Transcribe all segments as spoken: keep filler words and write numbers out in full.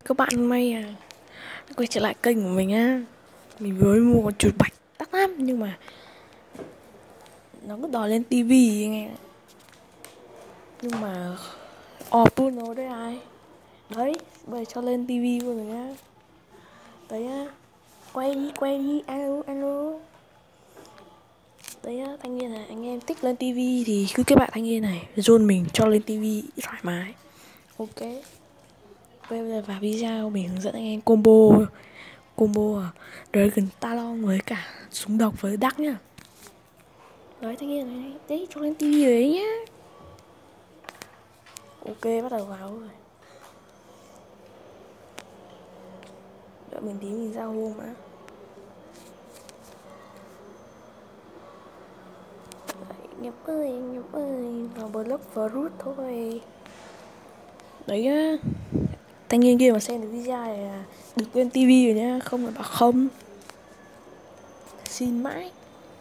các bạn, hôm nay à, quay trở lại kênh của mình á. Mình vừa mua con chuột bạch đắt lắm nhưng mà nó cứ đòi lên tivi nghe. Nhưng mà off luôn rồi đấy ai. Đấy, bây giờ cho lên tivi luôn rồi nhá. Đấy á, quay đi, quay đi, alo, alo. Đấy á, thanh niên này, anh em thích lên tivi thì cứ kết bạn thanh niên này, John mình cho lên tivi thoải mái. Ok. Bây giờ vào video mình hướng dẫn anh em combo combo à Dragon Talon với cả súng độc với Đắc nhá. Đấy thanh niên này, đấy cho lên tivi rồi đấy nhá. Ok, bắt đầu vào rồi. Đợi mình tí mình ra hôm á. Nhập ơi, nhập ơi, vào block fruit thôi. Đấy á, thanh niên kia mà xem được video này là được lên tivi rồi nhá, không là bảo không. Xin mãi.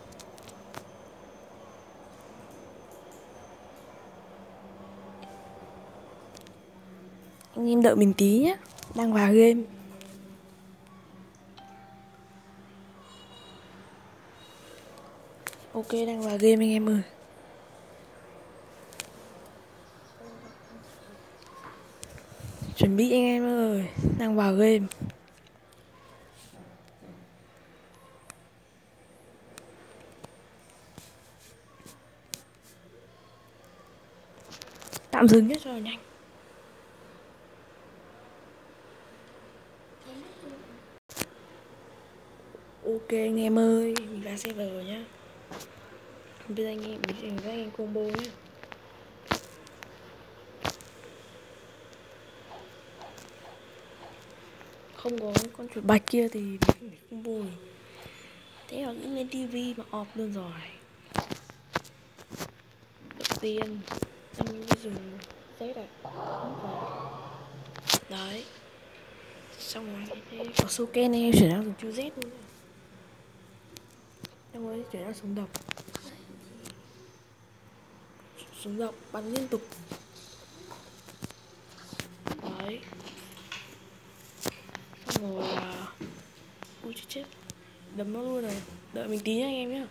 Anh em đợi mình tí nhá, đang vào game. Ok, đang vào game anh em ơi. Chuẩn bị anh em ơi, đang vào game. Tạm dừng nhé cho nhanh. Ok anh em ơi, mình ra server rồi nhá. Bây giờ anh em mình sẽ với anh em combo nhé. Không có con chuột bạch kia thì mình không phải combo rồi. Thế là cũng lên tivi mà off luôn rồi. Đầu tiên anh em dùng giấy này. Đấy. Xong rồi thế có số ken anh em chuyển sang dùng chữ Z luôn. Xong rồi chuyển sang súng độc. Súng độc bắn liên tục. Đấy. Xong rồi à... ui chết chết, đấm nó luôn rồi. Đợi mình tí nha anh em nhá.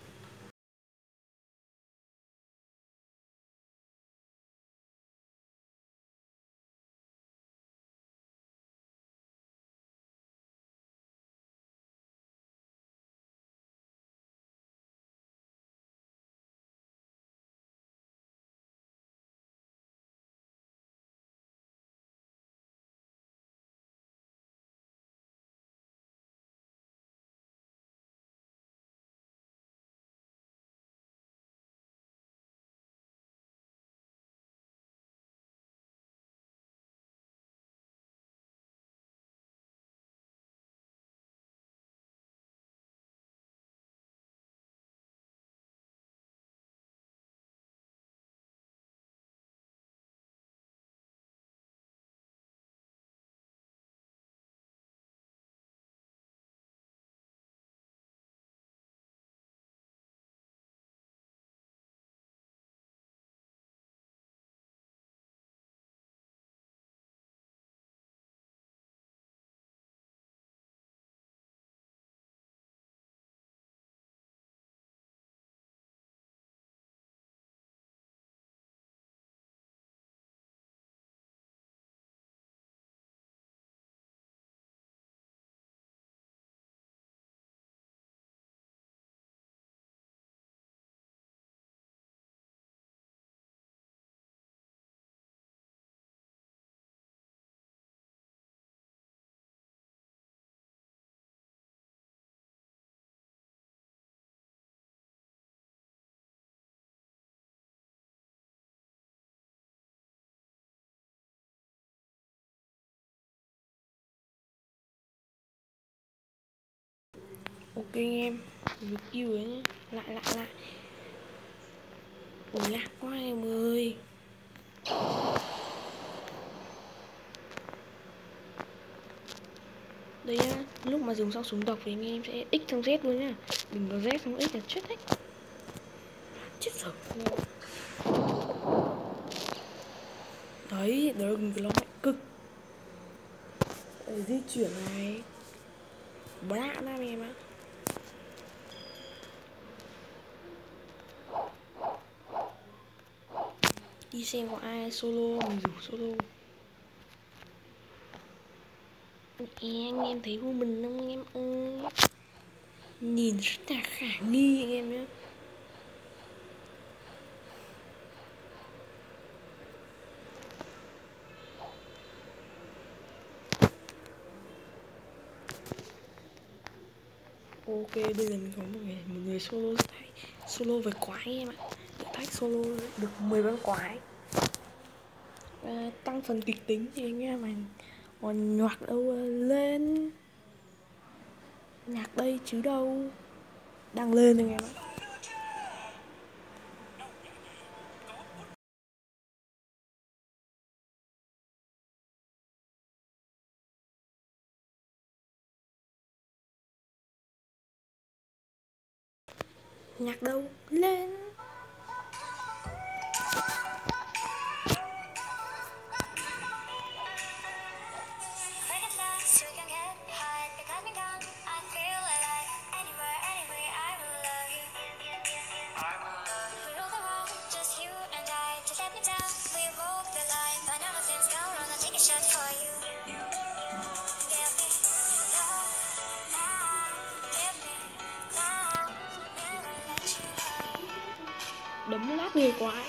Ok anh em, mình yêu đấy nhá. Lại lại lại. Ủa lạc quá em ơi. Đây nhá, lúc mà dùng xong súng độc thì anh em sẽ x sang Z luôn nhá. Đừng có Z sang x là chết đấy. Chết rồi. Đấy, Dragon Claw mạnh cực. Ồ, để di chuyển này. Bạ nam em ạ. Đi xem có ai solo, mình rủ solo. Em, em thấy vô mình không anh em ơi? Nhìn rất là khả nghi anh em nhé. Ok, bây giờ mình có một người, một người solo thách, solo với quái em ạ. Thách solo được mười con quái. À, tăng phần kịch tính thì anh em mình còn nhạc đâu lên. Nhạc đây chứ đâu. Đang lên anh em ạ. Nhạc đâu lên. Đấm lát người quái.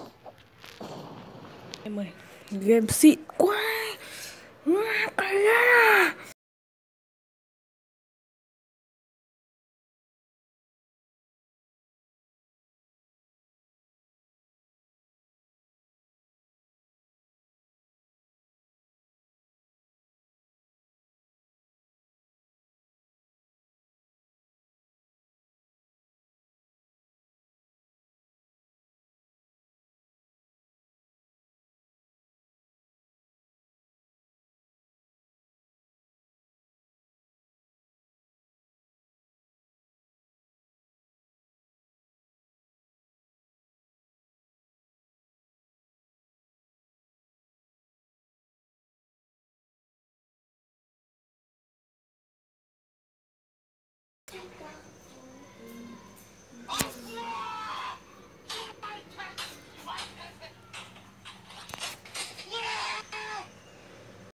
Em ơi, game xịn quá.